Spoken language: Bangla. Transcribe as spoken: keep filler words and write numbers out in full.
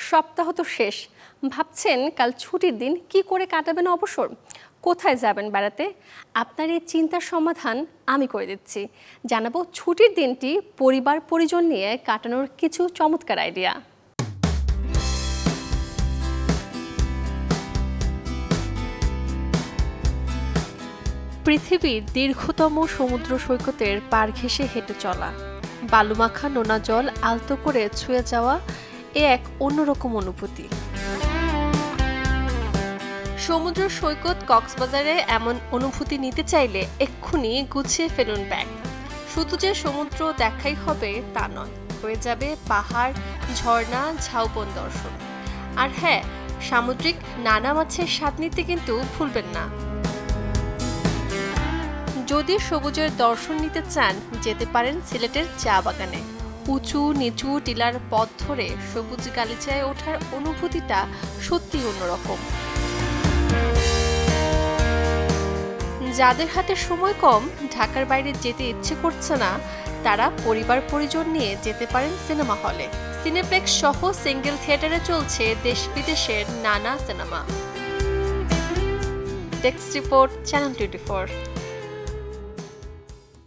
সপ্তাহ তো শেষ, ভাবছেন কাল ছুটির দিন কি করে কাটাবেন অবসর, কোথায় যাবেন বেড়াতে? আপনার এই চিন্তার সমাধান আমি করে দিচ্ছি। জানাবো ছুটির দিনটি পরিবার পরিজন নিয়ে কাটানোর কিছু চমৎকার আইডিয়া। পৃথিবীর দীর্ঘতম সমুদ্র সৈকতের পার ঘেঁষে হেঁটে চলা, বালুমাখা নোনা জল আলতো করে ছুঁয়ে যাওয়া এ এক অন্যরকম অনুভূতি। সমুদ্র সৈকত কক্সবাজারে এমন অনুভূতি নিতে চাইলে এক্ষুনি গুছিয়ে ফেলুন ব্যাগ। শুধু যে সমুদ্র দেখাই হবে তা নয়, হয়ে যাবে পাহাড়, ঝর্ণা, ঝাউবন দর্শন। আর হ্যাঁ, সামুদ্রিক নানা মাছের স্বাদ নিতে কিন্তু ভুলবেন না। যদি সবুজের দর্শন নিতে চান, যেতে পারেন সিলেটের চা বাগানে। উঁচু নিচু টিলার পথ ধরে সবুজ গালিচায় ওঠার অনুভূতিটা সত্যি অন্যরকম। যাদের হাতে সময় কম, ঢাকার বাইরে যেতে ইচ্ছে করছে না, তারা পরিবার পরিজন নিয়ে যেতে পারেন সিনেমা হলে। সিনেপ্লেক্স সহ সিঙ্গেল থিয়েটারে চলছে দেশ বিদেশের নানা সিনেমা। Desk report, channel twenty four.